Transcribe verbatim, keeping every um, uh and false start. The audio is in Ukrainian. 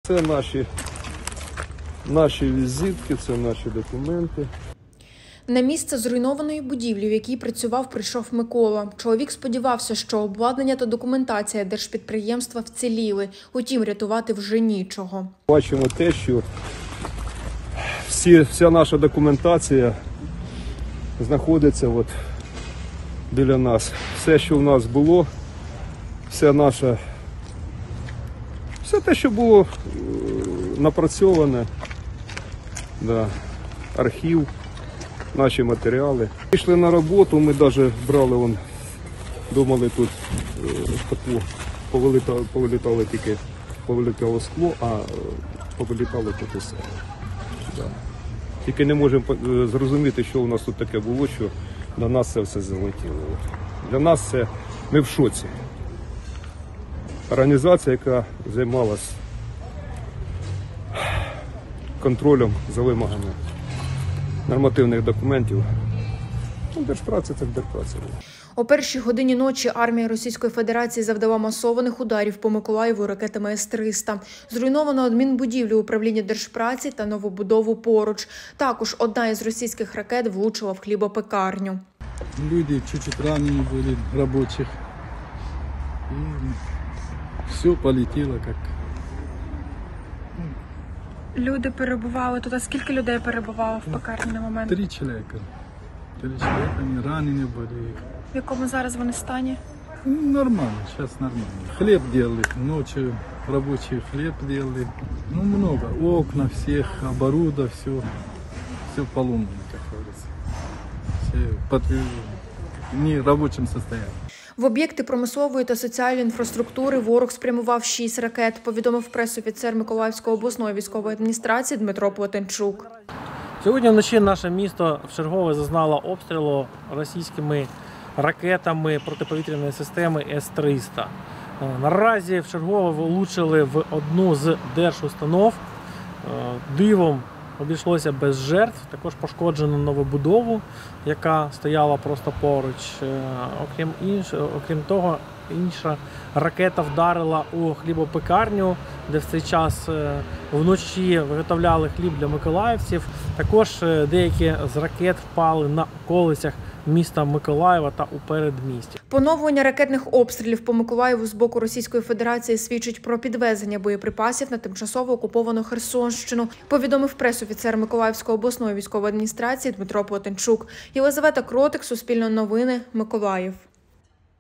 Це наші, наші візитки, це наші документи. На місце зруйнованої будівлі, в якій працював, прийшов Микола. Чоловік сподівався, що обладнання та документація держпідприємства вціліли, утім рятувати вже нічого. Бачимо те, що всі, вся наша документація знаходиться от біля нас. Все, що в нас було, вся наша, все те, що було напрацьоване, да, архів, наші матеріали. Пішли на роботу, ми навіть брали, вон, думали тут таку, повилітало, повилітало тільки повилітало скло, а повилітало тут усе. Да. Тільки не можемо зрозуміти, що у нас тут таке було, що до нас це все залетіло. Для нас це, ми в шоці. Організація, яка займалась контролем за вимогами нормативних документів. Ну, держпраця – це держпраця. О першій годині ночі армія Російської Федерації завдала масованих ударів по Миколаєву ракетами С триста. Зруйновано адмінбудівлю управління держпраці та новобудову поруч. Також одна із російських ракет влучила в хлібопекарню. Люди чуть-чуть ранені були, робочих. І все полетіло як... Люди перебували тут. А скільки людей перебувало в пекарні на момент? Три чоловіка. Три чоловіка, вони ранені були. В якому зараз вони стані? Ну, нормально, зараз нормально. Хліб делали, ночью рабочий хліб делали. Ну, много. Окна всех, оборудование, все. Все поломано, как говорится. Все под нерабочим состоянии. В об'єкти промислової та соціальної інфраструктури ворог спрямував шість ракет, повідомив прес-офіцер Миколаївської обласної військової адміністрації Дмитро Плотенчук. Сьогодні вночі наше місто вчергове зазнало обстрілу російськими ракетами протиповітряної системи С триста. Наразі вчергове влучили в одну з держустанов. Дивом обійшлося без жертв, також пошкоджено новобудову, яка стояла просто поруч. Окрім, інш... Окрім того, інша ракета вдарила у хлібопекарню, де в цей час вночі виготовляли хліб для миколаївців. Також деякі з ракет впали на околицях міста Миколаєва та у передмісті. Поновлення ракетних обстрілів по Миколаєву з боку Російської Федерації свідчить про підвезення боєприпасів на тимчасово окуповану Херсонщину, повідомив прес-офіцер Миколаївської обласної військової адміністрації Дмитро Плотенчук. Єлизавета Кротик, Суспільне новини, Миколаїв.